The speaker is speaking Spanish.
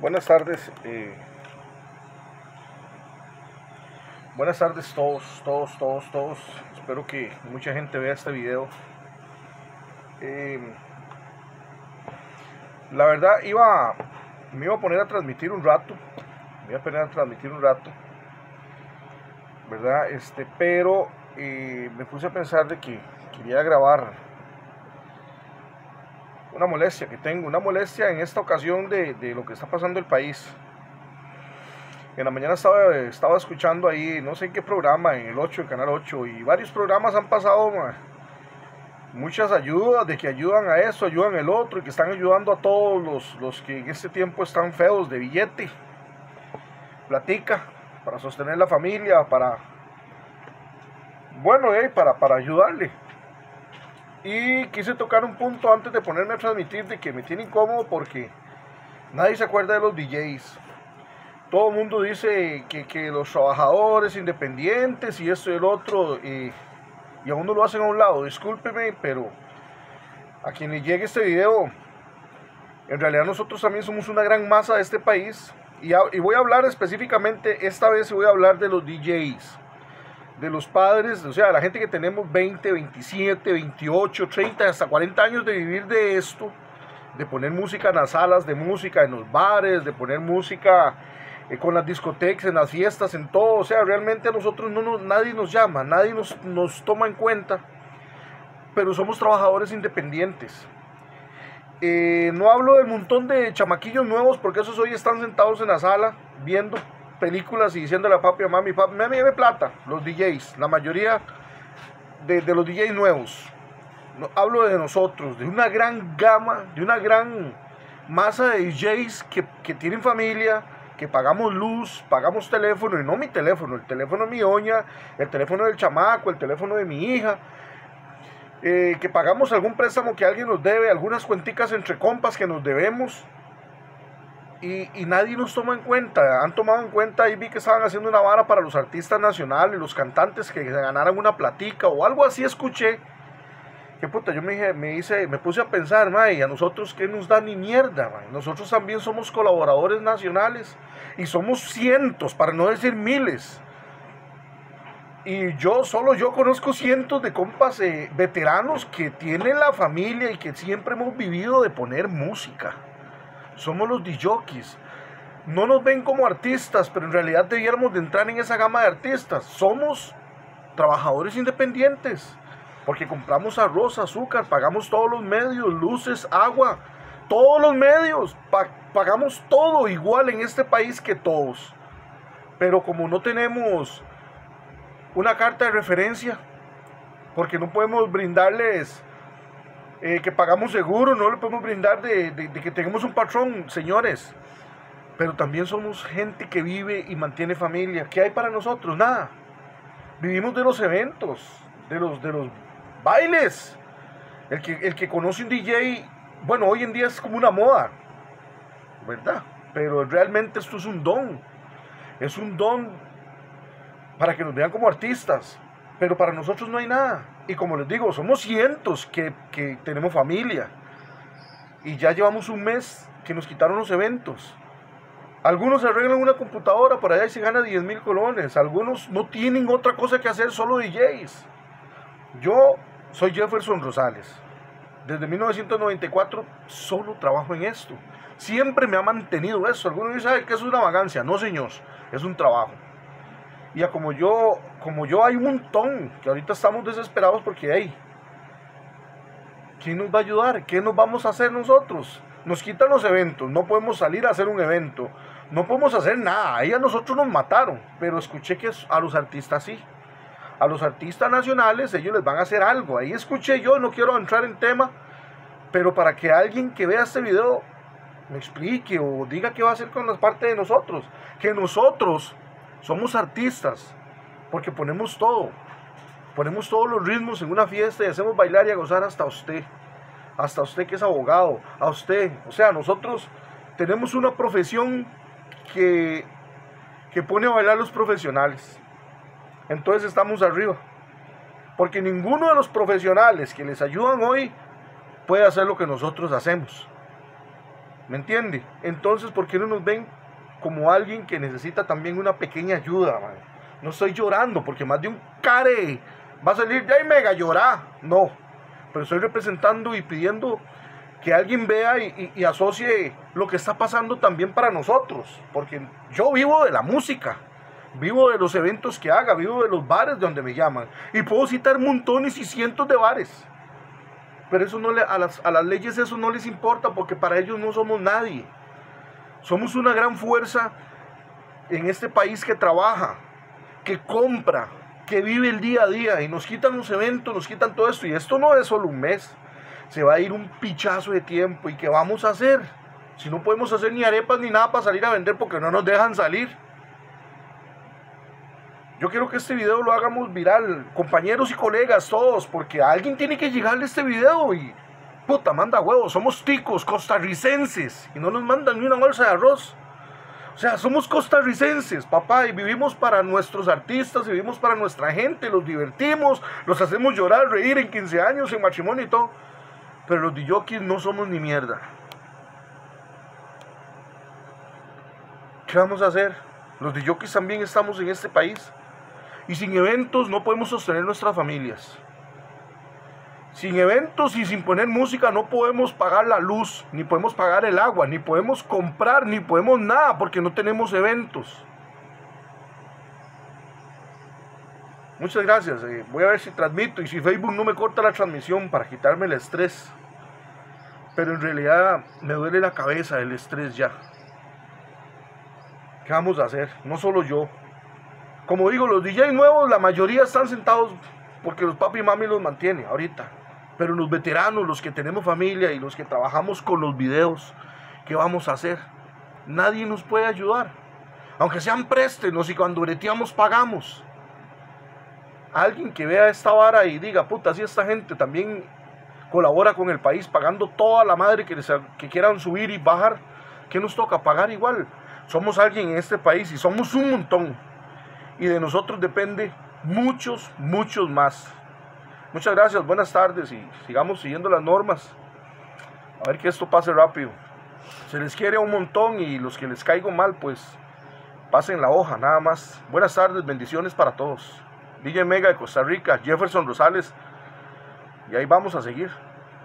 Buenas tardes, buenas tardes todos. Espero que mucha gente vea este video. La verdad me iba a poner a transmitir un rato, ¿verdad? Pero me puse a pensar de que quería grabar una molestia que tengo, una molestia en esta ocasión de lo que está pasando en el país. En la mañana estaba escuchando ahí, no sé en qué programa, en el 8, el canal 8, y varios programas han pasado, muchas ayudas, de que ayudan a eso, ayudan el otro, y que están ayudando a todos los que en este tiempo están feos de billete, platica, para sostener la familia, para ayudarle. Y quise tocar un punto antes de ponerme a transmitir de que me tiene incómodo porque nadie se acuerda de los DJs. Todo el mundo dice que los trabajadores independientes y esto y el otro, y a uno lo hacen a un lado. Discúlpeme, pero a quien le llegue este video, en realidad nosotros también somos una gran masa de este país. Y voy a hablar específicamente, esta vez voy a hablar de los DJs, de los padres, o sea, la gente que tenemos 20, 27, 28, 30, hasta 40 años de vivir de esto, de poner música en las salas de música, en los bares, de poner música con las discotecas, en las fiestas, en todo. O sea, realmente a nosotros nadie nos llama, nadie nos toma en cuenta, pero somos trabajadores independientes. No hablo del montón de chamaquillos nuevos, porque esos hoy están sentados en la sala viendo películas y diciéndole a papi o mami, dame plata. Los DJs, la mayoría de los DJs nuevos. No, hablo de nosotros, de una gran gama, de una gran masa de DJs que tienen familia, que pagamos luz, pagamos teléfono, y no mi teléfono, el teléfono de mi doña, el teléfono del chamaco, el teléfono de mi hija, que pagamos algún préstamo que alguien nos debe, algunas cuenticas entre compas que nos debemos. Y nadie nos toma en cuenta. Han tomado en cuenta, y vi que estaban haciendo una vara para los artistas nacionales, los cantantes que ganaran una platica o algo así, escuché. Que puta, yo me puse a pensar, y a nosotros qué nos da ni mierda, nosotros también somos colaboradores nacionales y somos cientos, para no decir miles. Y solo yo conozco cientos de compas veteranos que tienen la familia y que siempre hemos vivido de poner música. Somos los DJs. No nos ven como artistas, pero en realidad debiéramos de entrar en esa gama de artistas. Somos trabajadores independientes, porque compramos arroz, azúcar, pagamos todos los medios, luces, agua, todos los medios, pagamos todo igual en este país que todos. Pero como no tenemos una carta de referencia, porque no podemos brindarles que pagamos seguro, no le podemos brindar de que tenemos un patrón, señores. Pero también somos gente que vive y mantiene familia. ¿Qué hay para nosotros? Nada. Vivimos de los eventos, de los bailes. El que conoce un DJ, bueno, hoy en día es como una moda, ¿verdad? Pero realmente esto es un don. Es un don para que nos vean como artistas. Pero para nosotros no hay nada. Y como les digo, somos cientos que tenemos familia. Y ya llevamos un mes que nos quitaron los eventos. Algunos se arreglan una computadora por allá y se gana 10,000 colones. Algunos no tienen otra cosa que hacer, solo DJs. Yo soy Jefferson Rosales. Desde 1994 solo trabajo en esto. Siempre me ha mantenido eso. Algunos dicen que es una vagancia. No, señor, es un trabajo. Y como yo hay un montón que ahorita estamos desesperados porque ¿quién nos va a ayudar? ¿Qué nos vamos a hacer nosotros? Nos quitan los eventos, no podemos salir a hacer un evento, no podemos hacer nada. Ahí a nosotros nos mataron, pero escuché que a los artistas sí. A los artistas nacionales ellos les van a hacer algo. Ahí escuché yo, no quiero entrar en tema, pero para que alguien que vea este video me explique o diga qué va a hacer con la parte de nosotros. Que nosotros somos artistas, porque ponemos todos los ritmos en una fiesta y hacemos bailar y a gozar hasta usted que es abogado, a usted. O sea, nosotros tenemos una profesión que pone a bailar a los profesionales. Entonces estamos arriba, porque ninguno de los profesionales que les ayudan hoy puede hacer lo que nosotros hacemos. ¿Me entiende? Entonces, ¿por qué no nos ven como alguien que necesita también una pequeña ayuda, man? No estoy llorando porque más de un care va a salir de ahí mega llorar. No, pero estoy representando y pidiendo que alguien vea y asocie lo que está pasando también para nosotros. Porque yo vivo de la música, vivo de los eventos que haga, vivo de los bares donde me llaman. Y puedo citar montones y cientos de bares. Pero eso no a las leyes eso no les importa porque para ellos no somos nadie. Somos una gran fuerza en este país que trabaja, que compra, que vive el día a día y nos quitan los eventos, nos quitan todo esto. Y esto no es solo un mes, se va a ir un pichazo de tiempo. ¿Y qué vamos a hacer? Si no podemos hacer ni arepas ni nada para salir a vender porque no nos dejan salir. Yo quiero que este video lo hagamos viral, compañeros y colegas, todos, porque a alguien tiene que llegarle este video y puta, manda huevos, somos ticos, costarricenses, y no nos mandan ni una bolsa de arroz. O sea, somos costarricenses, papá, y vivimos para nuestros artistas, vivimos para nuestra gente, los divertimos, los hacemos llorar, reír en 15 años, en matrimonio y todo. Pero los DJs no somos ni mierda. ¿Qué vamos a hacer? Los DJs también estamos en este país. Y sin eventos no podemos sostener nuestras familias. Sin eventos y sin poner música no podemos pagar la luz, ni podemos pagar el agua, ni podemos comprar, ni podemos nada, porque no tenemos eventos. Muchas gracias. Voy a ver si transmito y si Facebook no me corta la transmisión para quitarme el estrés. Pero en realidad me duele la cabeza el estrés ya. ¿Qué vamos a hacer? No solo yo. Como digo, los DJs nuevos, la mayoría están sentados porque los papi y mami los mantienen ahorita. Pero los veteranos, los que tenemos familia y los que trabajamos con los videos, ¿qué vamos a hacer? Nadie nos puede ayudar. Aunque sean préstenos y cuando breteamos pagamos. Alguien que vea esta vara y diga, puta, si esta gente también colabora con el país pagando toda la madre que quieran subir y bajar, ¿qué nos toca? Pagar igual. Somos alguien en este país y somos un montón. Y de nosotros depende muchos más. Muchas gracias, buenas tardes y sigamos siguiendo las normas. A ver que esto pase rápido. Se les quiere un montón y los que les caigo mal, pues pasen la hoja, nada más. Buenas tardes, bendiciones para todos. DJ Mega de Costa Rica, Jefferson Rosales. Y ahí vamos a seguir.